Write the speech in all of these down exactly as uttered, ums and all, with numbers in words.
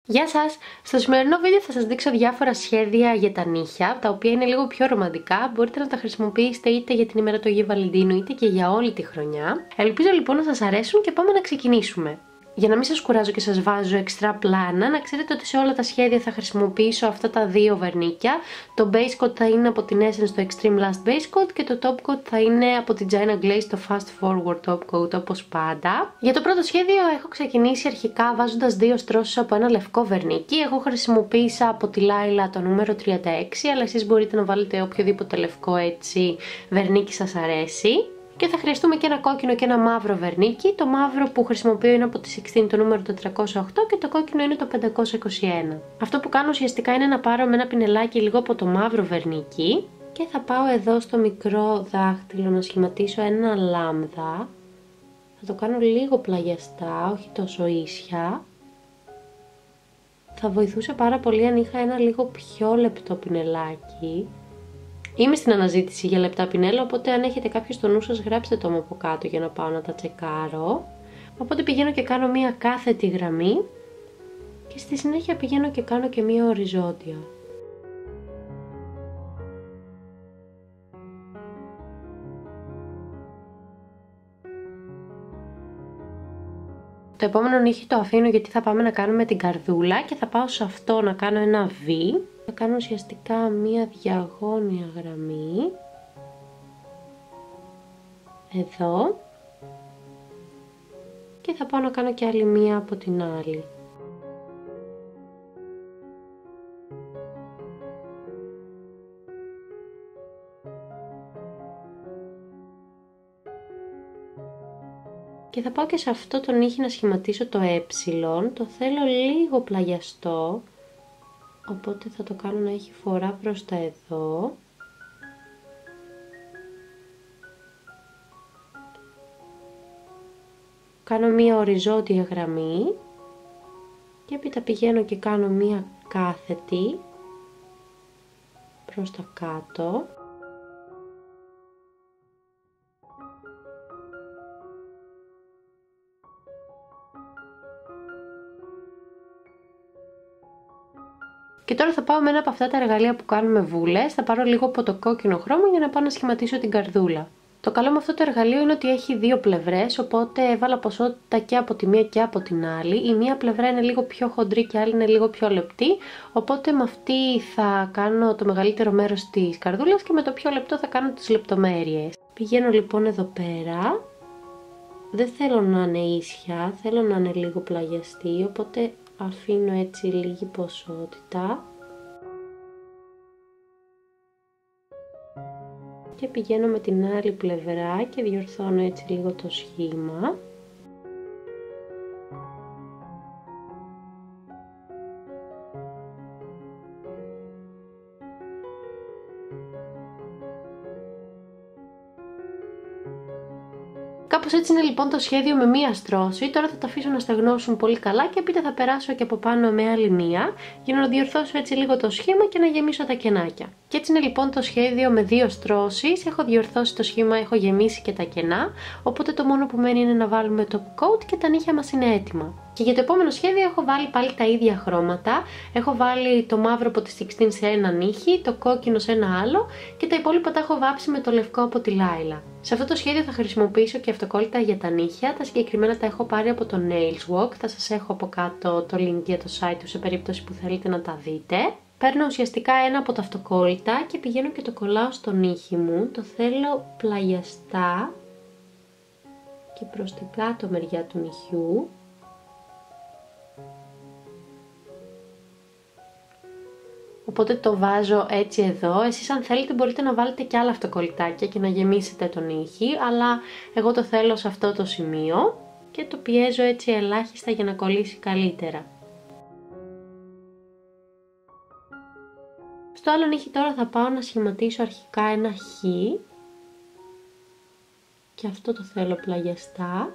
Γεια σας! Στο σημερινό βίντεο θα σας δείξω διάφορα σχέδια για τα νύχια, τα οποία είναι λίγο πιο ρομαντικά. Μπορείτε να τα χρησιμοποιήσετε είτε για την ημέρα του Αγίου Βαλεντίνου είτε και για όλη τη χρονιά. Ελπίζω λοιπόν να σας αρέσουν και πάμε να ξεκινήσουμε. Για να μην σας κουράζω και σας βάζω εξτρά πλάνα, να ξέρετε ότι σε όλα τα σχέδια θα χρησιμοποιήσω αυτά τα δύο βερνίκια. Το base coat θα είναι από την Essence το Extreme Last Base Coat και το top coat θα είναι από την China Glaze το Fast Forward Top Coat, όπως πάντα. Για το πρώτο σχέδιο έχω ξεκινήσει αρχικά βάζοντας δύο στρώσεις από ένα λευκό βερνίκι. Εγώ χρησιμοποίησα από τη Laila το νούμερο τριάντα έξι, αλλά εσείς μπορείτε να βάλετε οποιοδήποτε λευκό έτσι βερνίκι σας αρέσει. Και θα χρειαστούμε και ένα κόκκινο και ένα μαύρο βερνίκι. Το μαύρο που χρησιμοποιώ είναι από τη Sixteen το νούμερο τετρακόσια οκτώ και το κόκκινο είναι το πεντακόσια είκοσι ένα. Αυτό που κάνω ουσιαστικά είναι να πάρω με ένα πινελάκι λίγο από το μαύρο βερνίκι και θα πάω εδώ στο μικρό δάχτυλο να σχηματίσω ένα λάμδα. Θα το κάνω λίγο πλαγιαστά, όχι τόσο ίσια. Θα βοηθούσε πάρα πολύ αν είχα ένα λίγο πιο λεπτό πινελάκι. Είμαι στην αναζήτηση για λεπτά πινέλα, οπότε αν έχετε κάποιο στο νου σας γράψτε το μου από κάτω για να πάω να τα τσεκάρω. Οπότε πηγαίνω και κάνω μία κάθετη γραμμή και στη συνέχεια πηγαίνω και κάνω και μία οριζόντια. Το επόμενο νύχι το αφήνω γιατί θα πάμε να κάνουμε την καρδούλα και θα πάω σε αυτό να κάνω ένα V. Θα κάνω ουσιαστικά μία διαγώνια γραμμή εδώ και θα πάω να κάνω και άλλη μία από την άλλη. Και θα πάω και σε αυτό το νύχι να σχηματίσω το ε, το θέλω λίγο πλαγιαστό, οπότε θα το κάνω να έχει φορά προς τα εδώ. Κάνω μία οριζόντια γραμμή και έπειτα πηγαίνω και κάνω μία κάθετη προς τα κάτω. Και τώρα θα πάω με ένα από αυτά τα εργαλεία που κάνουμε βούλες, θα πάρω λίγο από το κόκκινο χρώμα για να πάω να σχηματίσω την καρδούλα. Το καλό με αυτό το εργαλείο είναι ότι έχει δύο πλευρές, οπότε έβαλα ποσότητα και από τη μία και από την άλλη. Η μία πλευρά είναι λίγο πιο χοντρή και η άλλη είναι λίγο πιο λεπτή, οπότε με αυτή θα κάνω το μεγαλύτερο μέρος της καρδούλας και με το πιο λεπτό θα κάνω τις λεπτομέρειες. Πηγαίνω λοιπόν εδώ πέρα, δεν θέλω να είναι ίσια, θέλω να είναι λίγο πλαγιαστή, οπότε αφήνω έτσι λίγη ποσότητα και πηγαίνω με την άλλη πλευρά και διορθώνω έτσι λίγο το σχήμα. Κάπως έτσι είναι λοιπόν το σχέδιο με μία στρώση. Τώρα θα τα αφήσω να στεγνώσουν πολύ καλά και έπειτα θα περάσω και από πάνω με άλλη μία για να διορθώσω έτσι λίγο το σχήμα και να γεμίσω τα κενάκια. Και έτσι είναι λοιπόν το σχέδιο με δύο στρώσεις. Έχω διορθώσει το σχήμα, έχω γεμίσει και τα κενά, οπότε το μόνο που μένει είναι να βάλουμε το coat και τα νύχια μας είναι έτοιμα. Και για το επόμενο σχέδιο έχω βάλει πάλι τα ίδια χρώματα. Έχω βάλει το μαύρο από τη Sixteen σε ένα νύχι, το κόκκινο σε ένα άλλο και τα υπόλοιπα τα έχω βάψει με το λευκό από τη Laila. Σε αυτό το σχέδιο θα χρησιμοποιήσω και αυτοκόλλητα για τα νύχια. Τα συγκεκριμένα τα έχω πάρει από το Nails Walk. Θα σας έχω από κάτω το link για το site του σε περίπτωση που θέλετε να τα δείτε. Παίρνω ουσιαστικά ένα από τα αυτοκόλλητα και πηγαίνω και το κολλάω στο νύχι μου. Το θέλω πλαγιαστά και προς την κάτω μεριά του νυχιού. Οπότε το βάζω έτσι εδώ. Εσείς αν θέλετε μπορείτε να βάλετε και άλλα αυτοκολλητάκια και να γεμίσετε τον νύχι, αλλά εγώ το θέλω σε αυτό το σημείο και το πιέζω έτσι ελάχιστα για να κολλήσει καλύτερα. Στο άλλο νύχι τώρα θα πάω να σχηματίσω αρχικά ένα χ και αυτό το θέλω πλαγιαστά.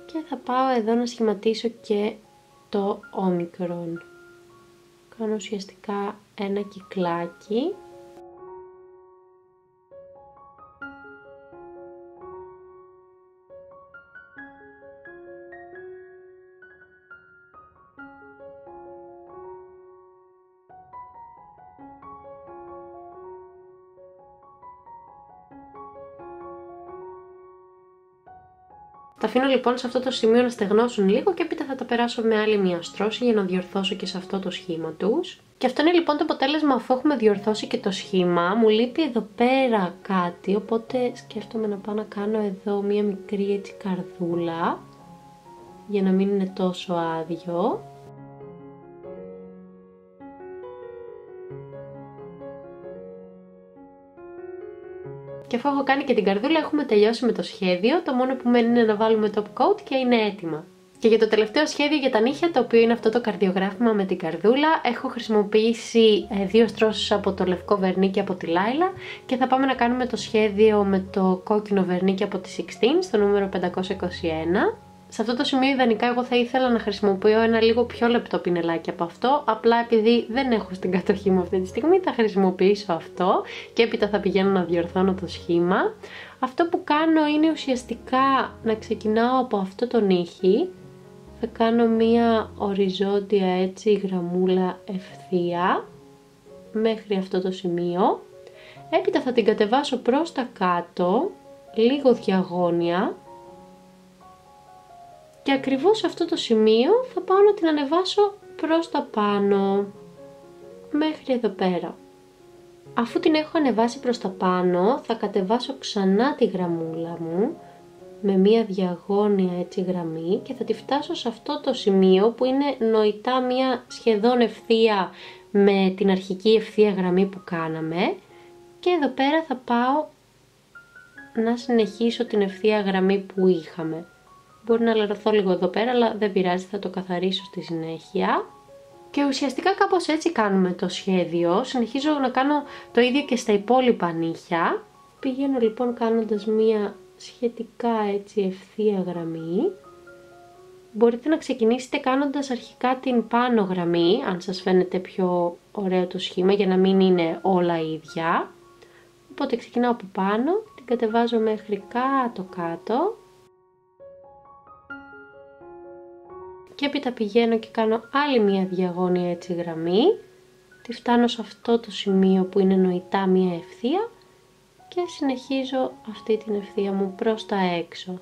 Και θα πάω εδώ να σχηματίσω και το όμικρον. Κάνω ουσιαστικά ένα κυκλάκι. Τα αφήνω λοιπόν σε αυτό το σημείο να στεγνώσουν λίγο και έπειτα θα τα περάσω με άλλη μια στρώση για να διορθώσω και σε αυτό το σχήμα τους. Και αυτό είναι λοιπόν το αποτέλεσμα αφού έχουμε διορθώσει και το σχήμα. Μου λείπει εδώ πέρα κάτι, οπότε σκέφτομαι να πάω να κάνω εδώ μια μικρή έτσι καρδούλα για να μην είναι τόσο άδειο. Και αφού έχω κάνει και την καρδούλα έχουμε τελειώσει με το σχέδιο, το μόνο που μένει είναι να βάλουμε top coat και είναι έτοιμα. Και για το τελευταίο σχέδιο για τα νύχια, το οποίο είναι αυτό το καρδιογράφημα με την καρδούλα, έχω χρησιμοποιήσει δύο στρώσεις από το λευκό βερνίκι από τη Λάιλα και θα πάμε να κάνουμε το σχέδιο με το κόκκινο βερνίκι από τη Sixteen στο νούμερο πεντακόσια είκοσι ένα. Σε αυτό το σημείο ιδανικά εγώ θα ήθελα να χρησιμοποιώ ένα λίγο πιο λεπτό πινελάκι από αυτό, απλά επειδή δεν έχω στην κατοχή μου αυτή τη στιγμή θα χρησιμοποιήσω αυτό και έπειτα θα πηγαίνω να διορθώνω το σχήμα. Αυτό που κάνω είναι ουσιαστικά να ξεκινάω από αυτό το νύχι, θα κάνω μία οριζόντια έτσι γραμμούλα ευθεία μέχρι αυτό το σημείο, έπειτα θα την κατεβάσω προς τα κάτω, λίγο διαγώνια. Και ακριβώς σε αυτό το σημείο θα πάω να την ανεβάσω προς τα πάνω, μέχρι εδώ πέρα. Αφού την έχω ανεβάσει προς τα πάνω, θα κατεβάσω ξανά τη γραμμούλα μου, με μία διαγώνια έτσι γραμμή και θα τη φτάσω σε αυτό το σημείο που είναι νοητά μία σχεδόν ευθεία με την αρχική ευθεία γραμμή που κάναμε. Και εδώ πέρα θα πάω να συνεχίσω την ευθεία γραμμή που είχαμε. Μπορεί να λερωθώ λίγο εδώ πέρα, αλλά δεν πειράζει, θα το καθαρίσω στη συνέχεια. Και ουσιαστικά κάπως έτσι κάνουμε το σχέδιο. Συνεχίζω να κάνω το ίδιο και στα υπόλοιπα νύχια. Πηγαίνω λοιπόν κάνοντας μία σχετικά έτσι ευθεία γραμμή. Μπορείτε να ξεκινήσετε κάνοντας αρχικά την πάνω γραμμή, αν σας φαίνεται πιο ωραίο το σχήμα, για να μην είναι όλα ίδια. Οπότε ξεκινάω από πάνω, την κατεβάζω μέχρι κάτω-κάτω. Και έπειτα πηγαίνω και κάνω άλλη μία διαγώνια έτσι γραμμή, τη φτάνω σε αυτό το σημείο που είναι νοητά μία ευθεία και συνεχίζω αυτή την ευθεία μου προς τα έξω.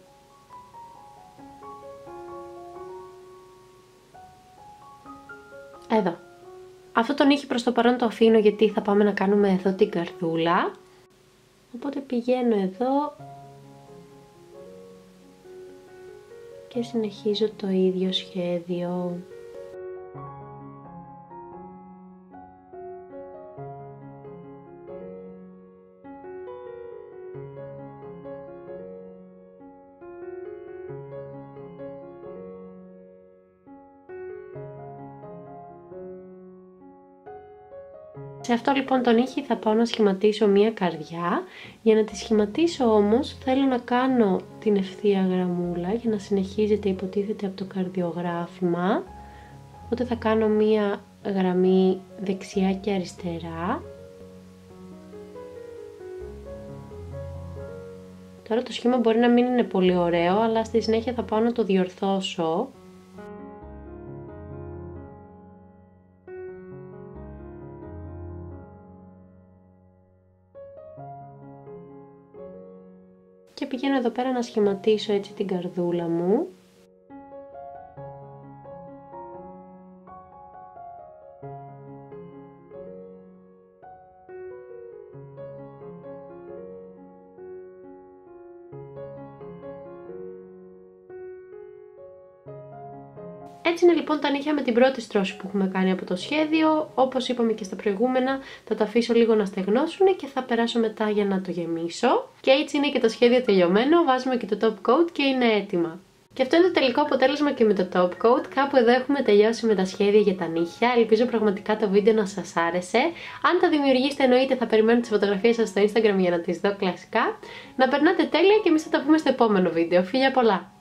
Εδώ. Αυτό το νύχι προς το παρόν το αφήνω γιατί θα πάμε να κάνουμε εδώ την καρδούλα. Οπότε πηγαίνω εδώ και συνεχίζω το ίδιο σχέδιο. Σε αυτό λοιπόν το νύχι θα πάω να σχηματίσω μία καρδιά. Για να τη σχηματίσω όμως θέλω να κάνω την ευθεία γραμμούλα για να συνεχίζεται υποτίθεται από το καρδιογράφημα. Οπότε θα κάνω μία γραμμή δεξιά και αριστερά. Τώρα το σχήμα μπορεί να μην είναι πολύ ωραίο, αλλά στη συνέχεια θα πάω να το διορθώσω. Και πηγαίνω εδώ πέρα να σχηματίσω έτσι την καρδούλα μου. Έτσι είναι λοιπόν τα νύχια με την πρώτη στρώση που έχουμε κάνει από το σχέδιο. Όπως είπαμε και στα προηγούμενα, θα τα αφήσω λίγο να στεγνώσουν και θα περάσω μετά για να το γεμίσω. Και έτσι είναι και το σχέδιο τελειωμένο, βάζουμε και το top coat και είναι έτοιμα. Και αυτό είναι το τελικό αποτέλεσμα και με το top coat. Κάπου εδώ έχουμε τελειώσει με τα σχέδια για τα νύχια. Ελπίζω πραγματικά το βίντεο να σας άρεσε. Αν τα δημιουργήσετε εννοείται θα περιμένω τις φωτογραφίες σας στο Instagram για να τις δω κλασικά. Να περνάτε τέλεια και εμείς θα τα πούμε στο επόμενο βίντεο. Φιλιά πολλά!